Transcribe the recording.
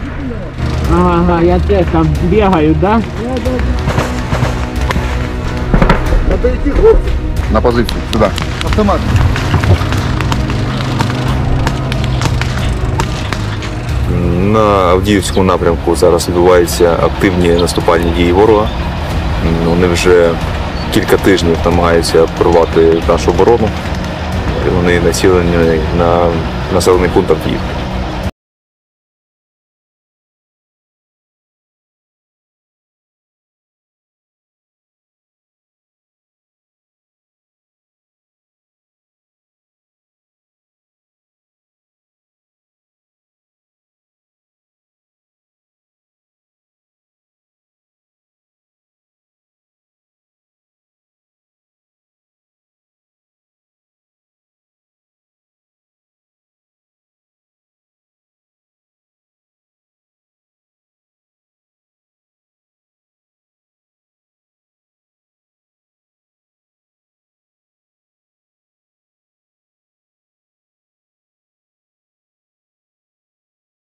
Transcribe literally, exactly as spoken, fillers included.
Ага, я теж там бігаю, да? На позицію, сюди. Автомат. На Авдіївському напрямку зараз відбуваються активні наступальні дії ворога. Вони вже кілька тижнів намагаються прорвати нашу оборону. Вони націлені на населений пункт Авдіївки.